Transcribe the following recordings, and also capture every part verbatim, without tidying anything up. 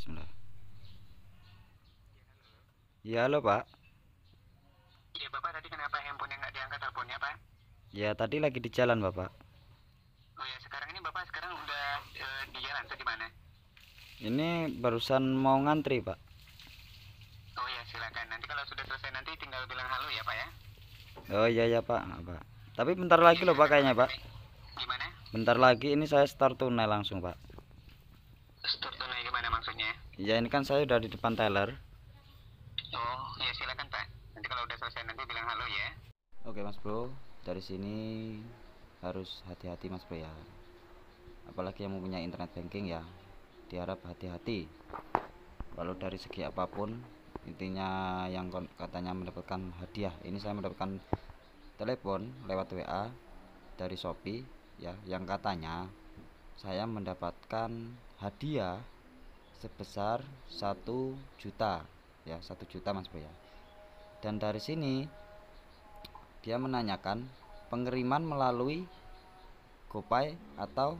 Bismillah. Ya, halo Pak. Iya Bapak, tadi kenapa handphonenya nggak diangkat teleponnya Pak? Ya, tadi lagi di jalan Bapak. Oh ya, sekarang ini Bapak sekarang udah eh, di jalan atau di mana? Ini barusan mau ngantri Pak. Oh ya, silakan. Nanti kalau sudah selesai nanti tinggal bilang halo ya Pak ya. Oh iya ya Pak, nah, Pak. Tapi bentar lagi Iya, loh Pak silakan kayaknya kalau Pak. ini. Gimana? Bentar lagi ini saya start tunai langsung Pak. Store tunai gimana maksudnya? Ya ini kan saya udah di depan teller. Oh ya, silakan Pak. Nanti kalau udah selesai nanti bilang halo ya. Oke Mas Bro, dari sini harus hati-hati Mas Bro ya. Apalagi yang mempunyai internet banking ya, diharap hati-hati. Walau dari segi apapun, intinya yang katanya mendapatkan hadiah, ini saya mendapatkan telepon lewat W A dari Shopee ya, yang katanya saya mendapatkan hadiah sebesar satu juta ya, satu juta Mas Bro ya. Dan dari sini dia menanyakan pengiriman melalui GoPay atau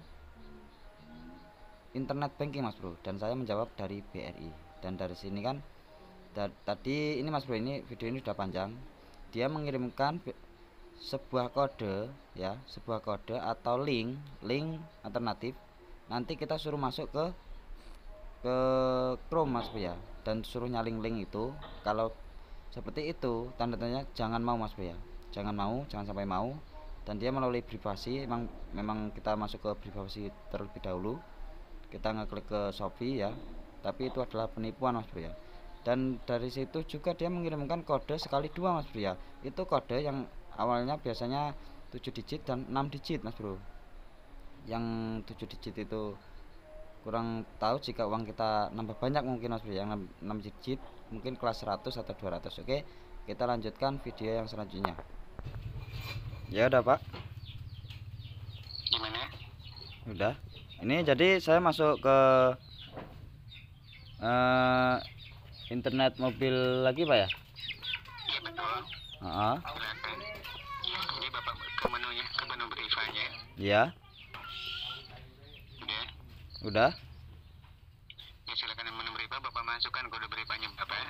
internet banking Mas Bro, dan saya menjawab dari B R I. Dan dari sini kan tadi ini Mas Bro, ini video ini sudah panjang. Dia mengirimkan sebuah kode ya, sebuah kode atau link link alternatif. Nanti kita suruh masuk ke ke Chrome Mas Bro ya, dan suruh nyalin link itu. Kalau seperti itu tanda tanya jangan mau Mas Bro ya, jangan mau, jangan sampai mau. Dan dia melalui privasi, memang memang kita masuk ke privasi terlebih dahulu, kita ngeklik ke Shopee ya, tapi itu adalah penipuan Mas Bro ya. Dan dari situ juga dia mengirimkan kode sekali dua Mas Bro ya, itu kode yang awalnya biasanya tujuh digit dan enam digit Mas Bro. Yang tujuh digit itu kurang tahu, jika uang kita nambah banyak mungkin Mas Bro, yang enam digit mungkin kelas seratus atau dua ratus. Oke, kita lanjutkan video yang selanjutnya. Ya udah Pak. Gimana? Udah. Ini jadi saya masuk ke uh, internet mobil lagi Pak ya? Iya betul. Uh-huh. Silakan. Jadi Bapak ke menunya, ke menu Brivanya. Ya. Udah. Udah. Ya silakan menu Briva, Bapak masukkan kode Brivanya Bapak.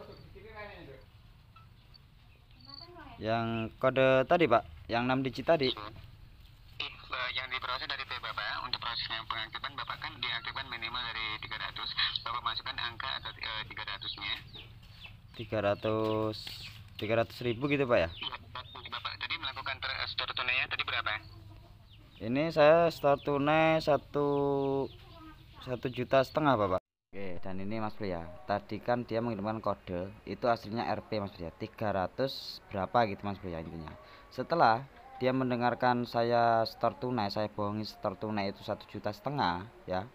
Yang kode tadi Pak, yang enam digit tadi. Eh, yang diproses dari P Bapak, untuk prosesnya pengaktifan Bapak kan diaktifkan minimal dari tiga ratus. Bapak masukkan angka atau eh, tiga ratus-nya. tiga ratus tiga ratus ribu gitu Pak ya? Iya, Bapak tadi melakukan store tunainya tadi berapa? Ini saya start tunai satu satu juta setengah Bapak. Oke, dan ini Mas Bro ya, tadi kan dia mengirimkan kode, itu aslinya R P Mas Bro ya, tiga ratus berapa gitu Mas Bro ya intinya. Setelah dia mendengarkan saya start tunai, saya bohongi start tunai itu satu juta setengah ya,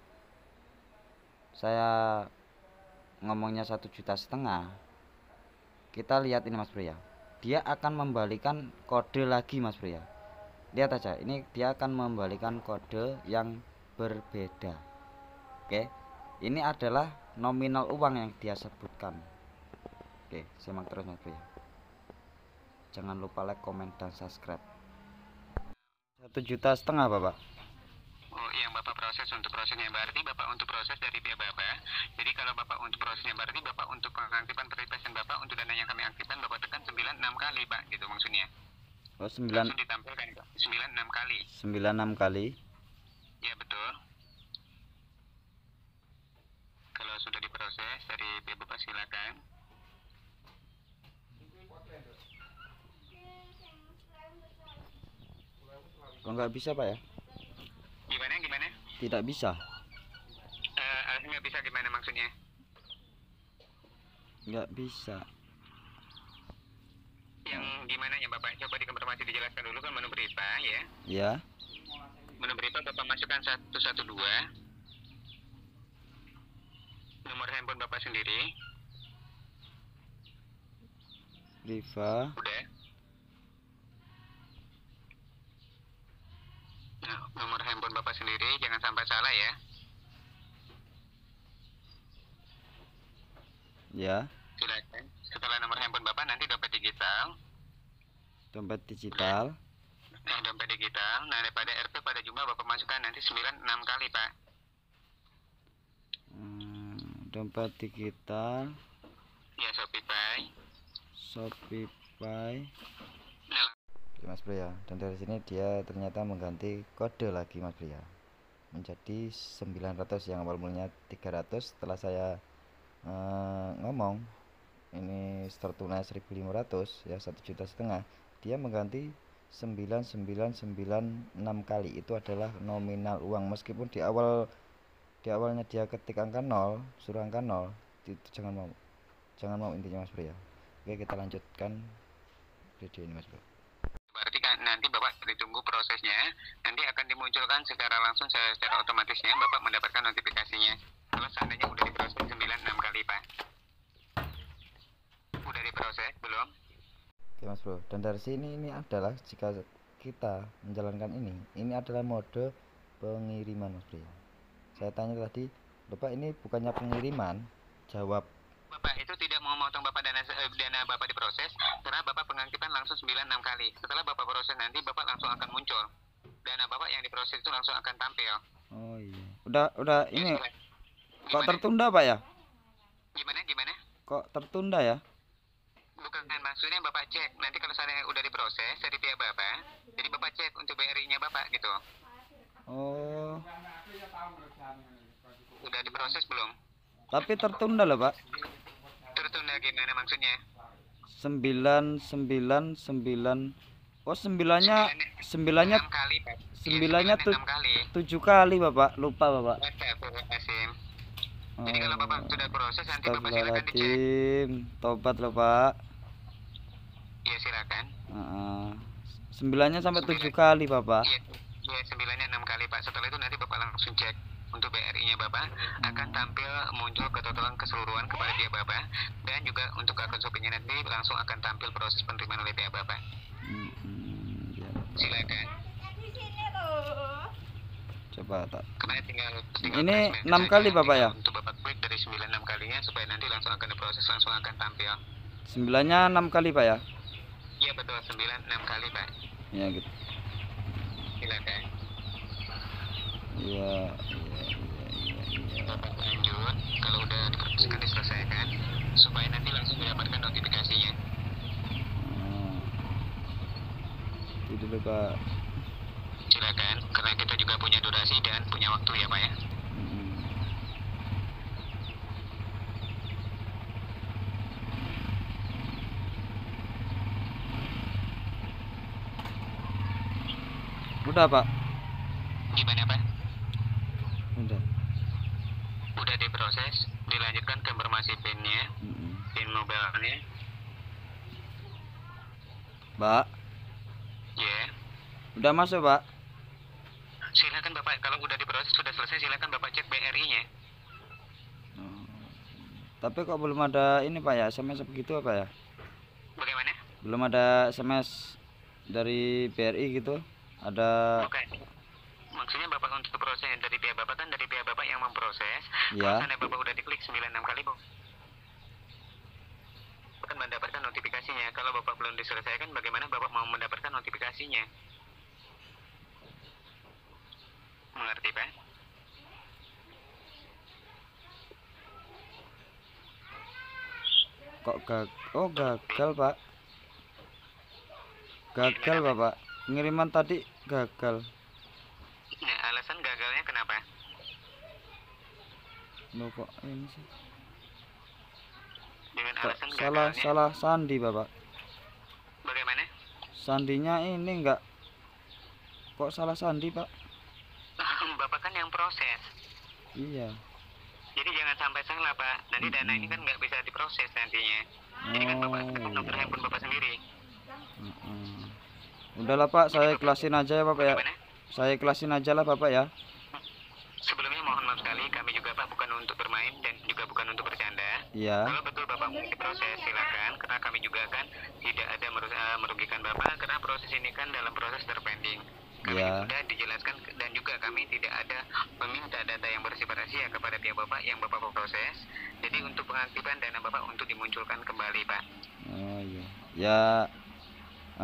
saya ngomongnya satu juta setengah. Kita lihat ini Mas Bro ya, dia akan membalikan kode lagi Mas Bro ya. Lihat aja, ini dia akan membalikan kode yang berbeda. Oke, ini adalah nominal uang yang dia sebutkan. Oke, simak terus Mas Bro ya. Jangan lupa like, komen, dan subscribe. Satu juta setengah Bapak. Oh, yang Bapak proses untuk prosesnya berarti Bapak untuk proses dari pihak Bapak. Jadi kalau Bapak untuk prosesnya berarti Bapak untuk pengaktifan peripheran Bapak untuk dana yang kami aktifkan Bapak tekan sembilan enam kali Pak, gitu maksudnya. Oh, sembilan Langsung ditampilkan Pak. sembilan enam kali. sembilan enam kali. Ya betul. Kalau sudah diproses dari pihak Bapak silakan. Kok nggak bisa Pak ya? Gimana gimana? Tidak bisa. Eh, nggak bisa gimana maksudnya? Nggak bisa. Yang gimana ya Bapak? Coba dikonfirmasi dijelaskan dulu kan menu berita ya. Ya. Menu berita Bapak masukkan satu satu dua. Nomor handphone Bapak sendiri. Riva. Udah. Nah, nomor handphone Bapak sendiri jangan sampai salah ya. Ya. Silakan. Setelah nomor handphone Bapak nanti dompet digital. Dompet digital. Nah, dompet digital. Nah, daripada R P pada jumlah Bapak masukkan nanti sembilan enam kali, Pak. Hmm, dompet digital, ya Shopee, Shopee. nah, Oke, Mas Bro ya. Dan dari sini dia ternyata mengganti kode lagi Mas Bro ya, menjadi sembilan ratus yang awal mulanya tiga ratus. Setelah saya eh, ngomong ini start tunai seribu lima ratus ya, satu juta setengah, dia mengganti sembilan sembilan sembilan enam kali. Itu adalah nominal uang, meskipun di awal di awalnya dia ketik angka nol, suruh angka nol. Itu jangan mau jangan mau intinya Mas Bro ya. Oke, kita lanjutkan video ini Mas Bro. berarti kan nanti Bapak ditunggu prosesnya, nanti akan dimunculkan secara langsung secara otomatisnya Bapak mendapatkan notifikasinya. Kalau seandainya udah diproses sembilan enam kali Pak. Udah diproses belum? Oke Mas Bro, dan dari sini ini adalah jika kita menjalankan ini, ini adalah mode pengiriman Mas Bro ya. Saya tanya tadi, Bapak ini bukannya pengiriman, jawab. Bapak itu tidak mau memotong Bapak dana eh, dana Bapak diproses karena Bapak pengaktifan langsung sembilan enam kali. Setelah Bapak proses nanti Bapak langsung akan muncul. Dana Bapak yang diproses itu langsung akan tampil. Oh iya. Udah udah ini Gimana? kok tertunda Pak ya? Gimana gimana? Kok tertunda ya? Bukan, maksudnya Bapak cek nanti kalau saya udah diproses dari pihak Bapak, jadi Bapak cek untuk B R I-nya Bapak gitu. Oh. Udah diproses belum? Tapi tertunda loh Pak. Tertunda gimana maksudnya? Sembilan sembilan sembilan. Oh sembilannya sembilannya enam kali Pak. sembilannya Iya, tuh enam kali. tujuh kali Bapak, lupa Bapak. Astagfirullahaladzim. Jadi kalau Bapak sudah proses nanti Bapak silakan dicek. Astagfirullahaladzim, tobat loh Pak. Iya silakan. Uh, sembilannya sampai tujuh kali Bapak. Iya, iya sembilannya enam kali Pak. Setelah itu nanti Bapak langsung cek untuk B R I-nya Bapak akan tampil muncul ketotalan keseluruhan kepada pihak Bapak, dan juga untuk akun Shopee-nya nanti langsung akan tampil proses penerimaan oleh pihak Bapak. Hmm, hmm, ya, Silakan. coba tak. Kemudian tinggal, tinggal Ini press enam saja, kali Bapak ya? Untuk Bapak klik dari sembilan enam kalinya supaya nanti langsung akan diproses, langsung akan tampil. Sembilannya enam kali Pak ya? Iya betul, sembilan enam kali Pak. Ya gitu. Silakan. Iya, iya, iya, iya, iya. Bapak lanjut, kalau udah diproseskan diselesaikan supaya nanti langsung mendapatkan notifikasinya. Hmm. Itu dulu Pak. Silakan, karena kita juga punya durasi dan punya waktu ya Pak ya. Hmm. Udah Pak? Gimana Pak? Udah. Udah diproses, dilanjutkan konfirmasi PIN-nya, Hmm. PIN mobile-nya. Pak, Ya. udah masuk Pak? Silakan Bapak, kalau udah diproses sudah selesai silakan Bapak cek B R I-nya. Oh. Tapi kok belum ada ini Pak ya, S M S begitu apa ya? Bagaimana? Belum ada S M S dari B R I gitu? Ada. Bukan. Maksudnya Bapak untuk proses dari pihak Bapak kan dari pihak Bapak yang memproses. Ya. Kalau seandainya Bapak udah diklik sembilan enam kali, Bapak akan mendapatkan notifikasinya. Kalau Bapak belum diselesaikan, bagaimana Bapak mau mendapatkan notifikasinya? Mengerti, Pak? Kok gag oh gagal Pak? Gagal Bapak, pengiriman tadi gagal. Nah, alasan gagalnya kenapa? Loh kok ini sih? Dengan Kok alasan salah gagalnya, salah sandi Bapak. bagaimana? Sandinya ini enggak. Kok salah sandi Pak? Bapak kan yang proses. Iya. Jadi jangan sampai salah, Pak. Nanti dana ini kan nggak bisa diproses nantinya. Jadi kan Bapak Oh. nomor handphone Bapak sendiri. Heeh. Udahlah Pak, saya ikhlasin aja ya Bapak ya. Bagaimana? Saya ikhlasin aja lah Bapak ya. Sebelumnya mohon maaf sekali, kami juga Pak bukan untuk bermain dan juga bukan untuk bercanda. Iya. Kalau betul Bapak mau diproses, silakan. Karena kami juga kan tidak ada meru- eh, merugikan Bapak, karena proses ini kan dalam proses terpending. Kami Iya. sudah dijelaskan dan juga kami tidak ada meminta data yang bersifat rahasia kepada pihak Bapak yang Bapak proses. Jadi untuk pengaktifan dana Bapak untuk dimunculkan kembali, Pak. Oh iya. Ya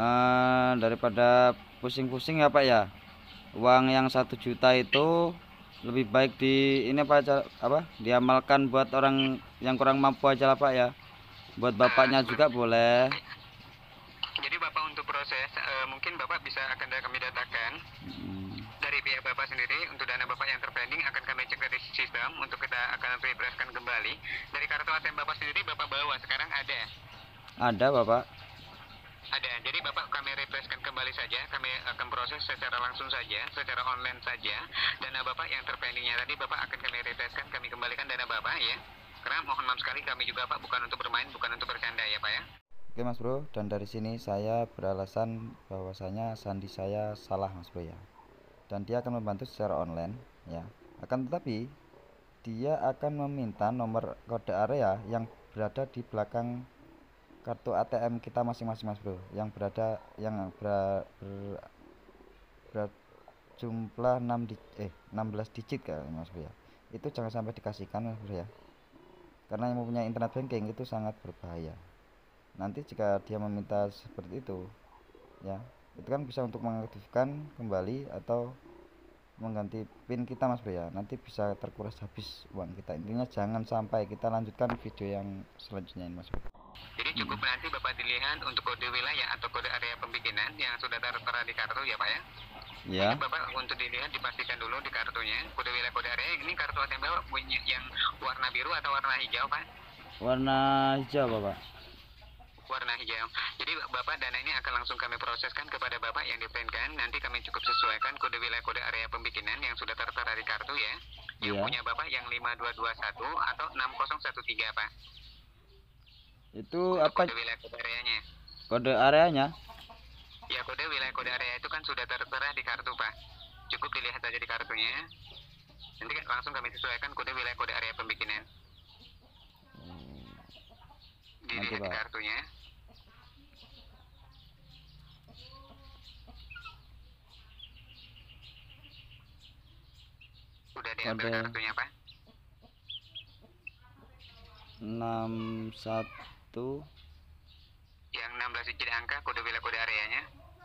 eh, daripada pusing-pusing ya Pak ya. Uang yang satu juta itu lebih baik di ini apa aja apa diamalkan buat orang yang kurang mampu aja lah Pak ya. Buat bapaknya juga boleh. Jadi Bapak untuk proses uh, mungkin Bapak bisa akan kami datakan Hmm. dari pihak Bapak sendiri. Untuk dana Bapak yang terpending akan kami cek dari sistem untuk kita akan refreshkan kembali. Dari kartu A T M Bapak sendiri Bapak bawa sekarang ada? Ada Bapak. Ada. Jadi Bapak kami refreshkan kembali saja. Kami akan proses secara langsung saja, secara online saja. Dana Bapak yang terpendingnya tadi Bapak akan kami refreshkan, kami kembalikan dana Bapak ya. Karena mohon maaf sekali kami juga Pak bukan untuk bermain, bukan untuk bercanda ya Pak ya. Oke Mas Bro, dan dari sini saya beralasan bahwasanya sandi saya salah Mas Bro ya. Dan dia akan membantu secara online ya. Akan tetapi dia akan meminta nomor kode area yang berada di belakang kartu A T M kita masing-masing Mas Bro, yang berada yang ber, ber, berjumlah enam di, eh enam belas digit kan Mas Bro ya. Itu jangan sampai dikasihkan Mas Bro ya. Karena yang mempunyai internet banking itu sangat berbahaya. Nanti jika dia meminta seperti itu ya, itu kan bisa untuk mengaktifkan kembali atau mengganti pin kita Mas Bro ya. Nanti bisa terkuras habis uang kita. Intinya jangan sampai. Kita lanjutkan video yang selanjutnya ini Mas Bro. Jadi cukup hmm. nanti Bapak dilihat untuk kode wilayah atau kode area pembikinan yang sudah tertera di kartu ya Pak ya. Ya. Jadi Bapak untuk dilihat dipastikan dulu di kartunya kode wilayah kode area. Ini kartu A T M Bapak punya yang warna biru atau warna hijau Pak? Warna hijau Bapak. Warna hijau. Jadi Bapak dana ini akan langsung kami proseskan kepada Bapak yang diprinkan. Nanti kami cukup sesuaikan kode wilayah kode area pembikinan yang sudah tertera di kartu ya. Yang ya. punya Bapak yang lima dua dua satu atau enam nol satu tiga Pak. Itu untuk apa? Kode wilayah kode areanya. Kode areanya? Ya, kode wilayah kode area itu kan sudah tertera di kartu Pak. Cukup dilihat saja di kartunya. Nanti langsung kami sesuaikan kode wilayah kode area pembikinan. Hmm. Dilihat di kartunya. Udah diambil kode kartunya Pak? enam satu. Yang enam belas digit angka kode wilayah kode areanya.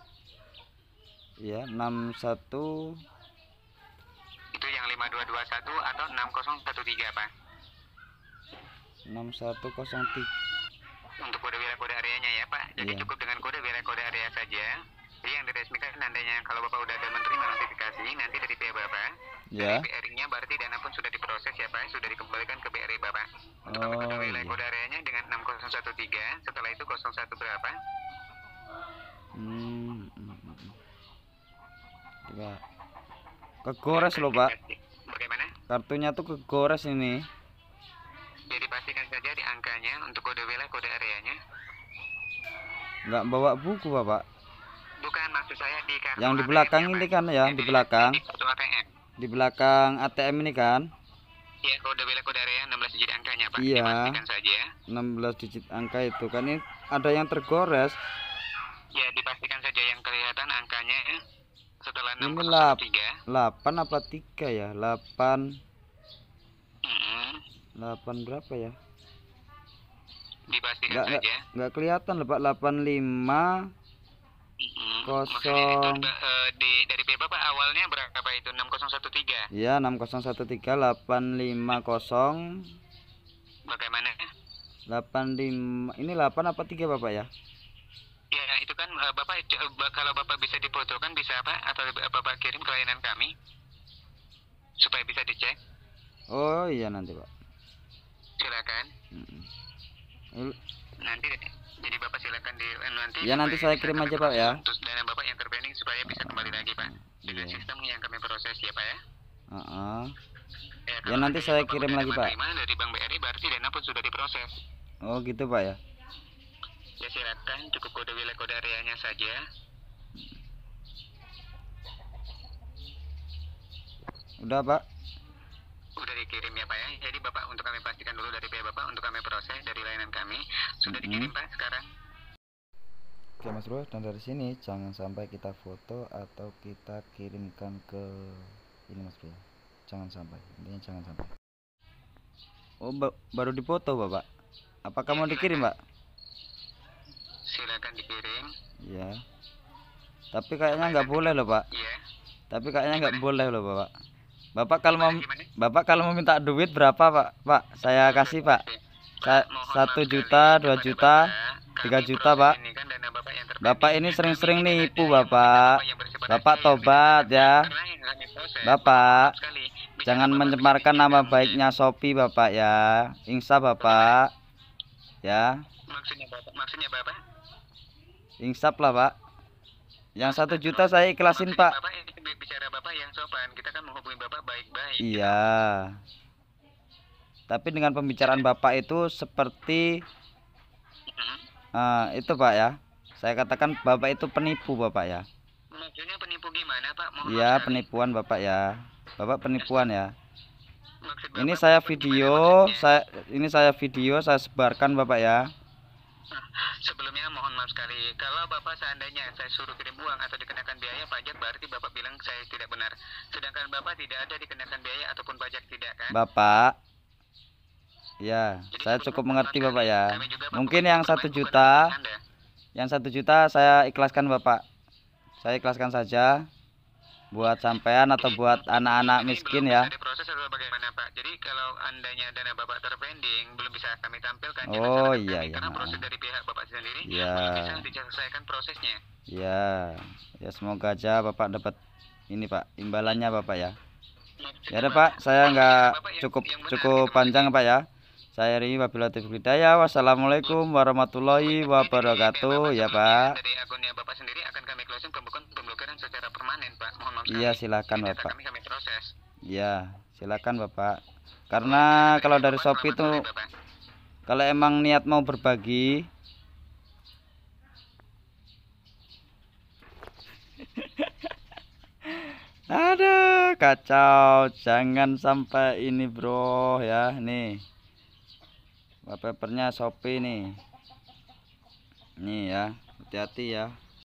Ya, enam satu. Itu yang lima dua dua satu atau enam nol satu tiga Pak? enam satu nol tiga. Untuk kode wilayah kode areanya ya Pak. Jadi ya. Cukup dengan kode wilayah kode area saja. Jadi yang diresmikan nantinya kalau Bapak udah ada menerima notifikasi nanti dari pihak Bapak. Ya. Dari B R I-nya berarti dana pun sudah diproses ya Pak, sudah dikembalikan ke B R I Bapak. Untuk oh, kode wilayah iya. kode areanya dengan enam nol satu tiga, setelah itu nol satu berapa? Hmm. Coba. Kegores loh Pak. Bagaimana? Kartunya tuh kegores ini. Jadi pastikan saja di angkanya untuk kode wilayah kode areanya. Nggak bawa buku Bapak. Bukan, maksud saya di kartu yang di belakang ini kan ya, di belakang. Di kartu A T M. Di belakang A T M ini kan? Iya, kode wilayah kode area enam belas digit angkanya Pak. Iya. Dipastikan saja. enam belas digit angka itu kan ini ada yang tergores. Ya, dipastikan saja yang kelihatan angkanya setelah enam Ini nol tiga. delapan apa tiga ya? delapan. Mm-hmm. delapan berapa ya? Dipastikan nggak, saja. Nggak, nggak kelihatan loh Pak. delapan lima. Mm-hmm. Kosong. Itu, uh, di dari pihak Bapak awalnya berapa itu? enam nol satu tiga. Iya, enam nol satu tiga delapan lima nol. Bagaimana? delapan lima. Ini delapan apa tiga Bapak ya? Ya, itu kan uh, Bapak uh, kalau Bapak bisa difotokan bisa apa atau Bapak kirim ke layanan kami supaya bisa dicek. Oh iya nanti Pak. Silakan. Mm-mm. Nanti jadi Bapak silakan di nanti. Ya nanti saya kirim aja Pak ya. Terus dana Bapak yang terpending supaya bisa kembali lagi Pak. Dengan Iya. sistem yang kami proses ya Pak ya. Uh-uh. Ya, Ya nanti saya kirim lagi Pak. Dari Bank B R I berarti dana pun sudah diproses. Oh gitu Pak ya. Ya silakan, cukup kode wilayah kode areanya saja. Udah Pak. Udah dikirim ya Pak ya. Jadi Bapak untuk kami pastikan dulu dari pihak Bapak untuk kami proses dari layanan kami sudah dikirim Mm-hmm. Pak sekarang. Oke Mas Bro, dan dari sini jangan sampai kita foto atau kita kirimkan ke ini Mas Bro. Jangan sampai, intinya jangan sampai. Oh ba baru dipoto Bapak. Apakah ya, mau dikirim Pak? Silakan dikirim. Ya. Tapi kayaknya nggak boleh loh Pak. Iya. Tapi kayaknya nggak boleh loh Bapak. Bapak kalau mau Gimana, gimana? Bapak kalau mau minta duit berapa, Pak? Pak, saya kasih, Pak. Sa- Pak, mohon Satu maaf juta, sekali dua kepada juta, Bapak, tiga kami juta, proses Pak. ini kan dana Bapak yang terpending. Bapak ini Kami sering-sering tidak ada nipu, yang meminta Bapak. Bapak yang bersifat Bapak rahasia yang tidak tobat ada, ya. karena yang kami proses. Bapak, Maaf sekali. Bisa jangan Bapak mencemarkan berpikir nama mungkin. baiknya Shopee, Bapak ya. Insaf, Bapak. Ya, Maksudnya Bapak, maksudnya Bapak? insaf lah, Pak. Yang satu juta saya ikhlasin, Maksudnya Pak. Bapak ini bicara Bapak yang sopan. Kita kan menghubungi Bapak baik-baik. Iya. Tapi dengan pembicaraan Bapak itu seperti Hmm. eh, itu, Pak ya. Saya katakan Bapak itu penipu, Bapak ya. Maksudnya penipu gimana, Pak? Mohon Iya, maaf sekali. penipuan, Bapak ya. Bapak penipuan ya. Maksud Ini Bapak saya penipu video, gimana maksudnya? saya ini saya video, saya sebarkan, Bapak ya. Sebelumnya mohon maaf sekali. Kalau Bapak seandainya saya suruh kirim uang atau dikenakan biaya pajak, berarti Bapak bilang saya tidak benar. Sedangkan Bapak tidak ada dikenakan biaya ataupun pajak, tidak kan? Bapak. Ya, Jadi saya sebelumnya cukup mohon mengerti, maaf Bapak sekali. ya. Kami juga Mungkin bermaksud yang satu berbaik bukan juta, untuk Anda. yang satu juta saya ikhlaskan, Bapak. Saya ikhlaskan saja buat sampean atau Jadi, buat anak-anak ini miskin belum ya. bisa diproses atau bagaimana, Pak? Jadi kalau andanya dana Bapak terpending belum bisa kami tampilkan. Oh, Jangan salahkan iya, kami, iya, karena maaf. proses dari pihak Bapak sendiri Iya. belum bisa diselesaikan prosesnya. Ya, ya semoga aja Bapak dapat ini, Pak, imbalannya, Bapak ya. Maksudnya, Ya udah, Pak, saya nggak Bapak yang- cukup yang benar cukup gitu, panjang, Pak ya. Saya Ri wabillahi taufiq hidayah. Wassalamualaikum warahmatullahi wabarakatuh ya, Pak. Dari akunnya Bapak sendiri akan kami closing pembukaan pemblokiran secara permanen, Pak. Mohon maaf Iya, sekali. silakan, Jadi data Bapak. Kami kami proses. Iya, silakan, Bapak. Karena kalau dari Shopee itu Selamat sore, Bapak. kalau emang niat mau berbagi aduh, kacau. Jangan sampai ini, bro ya. Nih, wallpapernya Shopee nih. Nih ya, hati-hati ya.